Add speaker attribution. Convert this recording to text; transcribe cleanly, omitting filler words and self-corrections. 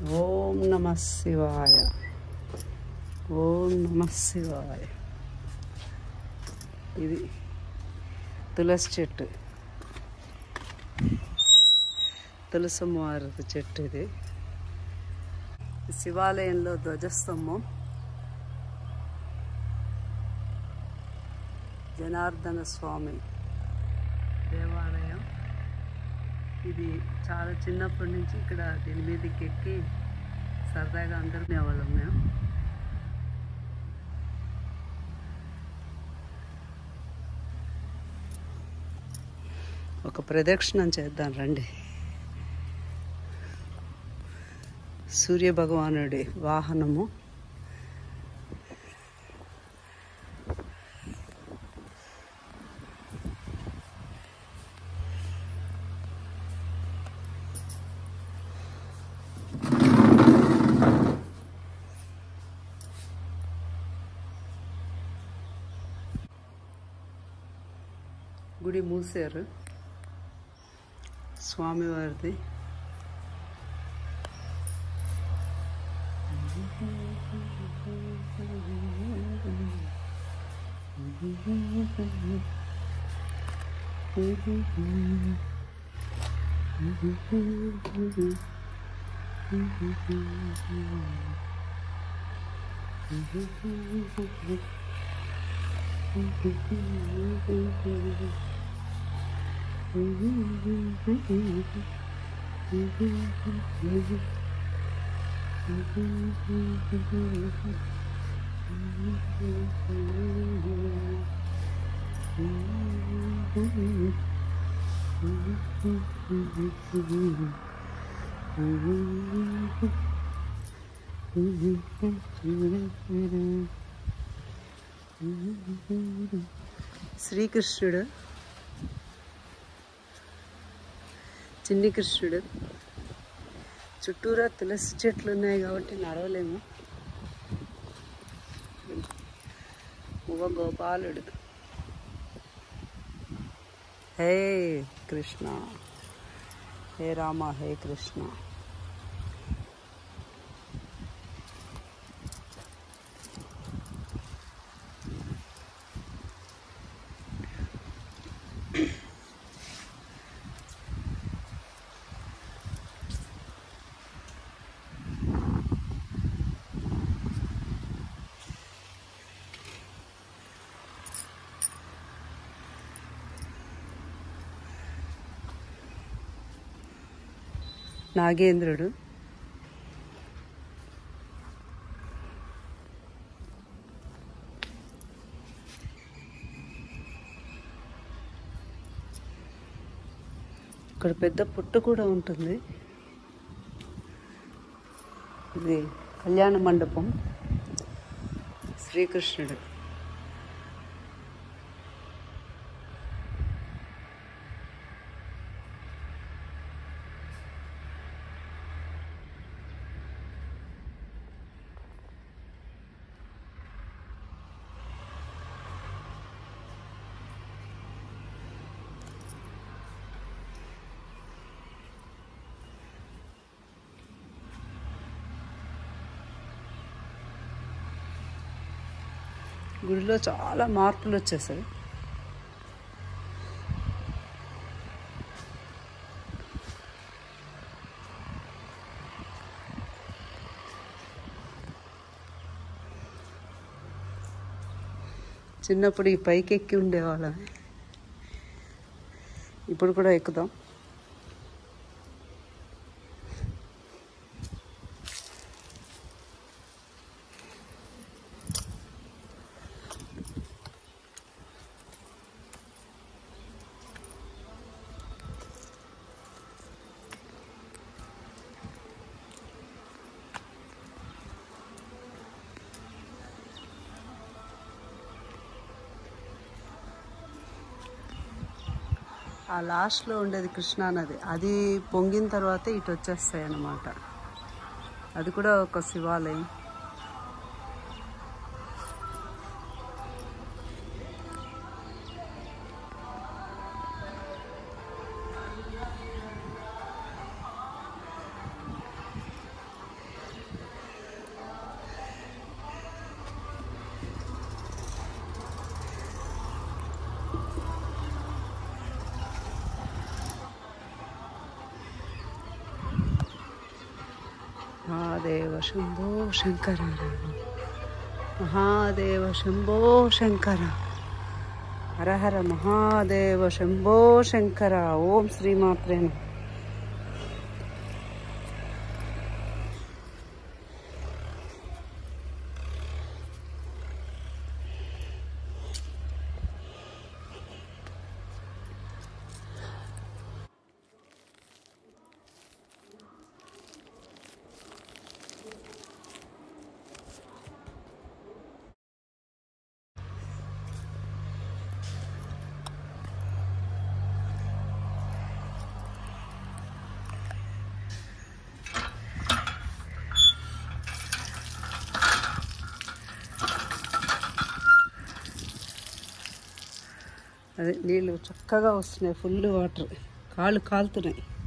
Speaker 1: ఓం నమః శివాయ. ఓం నమః శివాయ. ఇది తులసి చెట్టు, తులసమ్మవారి చెట్టు. ఇది శివాలయంలో ధ్వజస్తంభం. జనార్దన స్వామి దేవాలయం. ఇది చాలా చిన్నప్పటి నుంచి ఇక్కడ దీని మీదకి ఎక్కి సరదాగా అందరినీ వాళ్ళం మేము. ఒక ప్రదక్షిణం చేద్దాం రండి. సూర్య భగవానుడి వాహనము. గుడి మూసారు స్వామివారిది. శ్రీకృష్ణుడు, చిన్ని కృష్ణుడు. చుట్టూరా తులసి చెట్లు ఉన్నాయి కాబట్టి నడవలేము. గోపాలుడు. హే కృష్ణ, హే రామ, హే కృష్ణ. నాగేంద్రుడు. ఇక్కడ పెద్ద పుట్ట కూడా ఉంటుంది. ఇది కళ్యాణ మండపం. శ్రీకృష్ణుడు. గుడిలో చాలా మార్పులు వచ్చేసాయి. చిన్నప్పుడు ఈ పైకి ఎక్కి ఉండేవాళ్ళం. ఇప్పుడు కూడా ఎక్కుదాం. ఆ లాస్ట్లో ఉండేది కృష్ణానది. అది పొంగిన తర్వాత ఇటు వచ్చేస్తాయి అన్నమాట. అది కూడా ఒక శివాలయం. శంభో శంకర మహాదేవ శంభో శంకర హర హర మహాదేవ శంభో శంకర. ఓం శ్రీమాత్రే నమః. అదే నీళ్ళు చక్కగా వస్తున్నాయి, ఫుల్ వాటర్, కాళ్ళు కాలుతున్నాయి.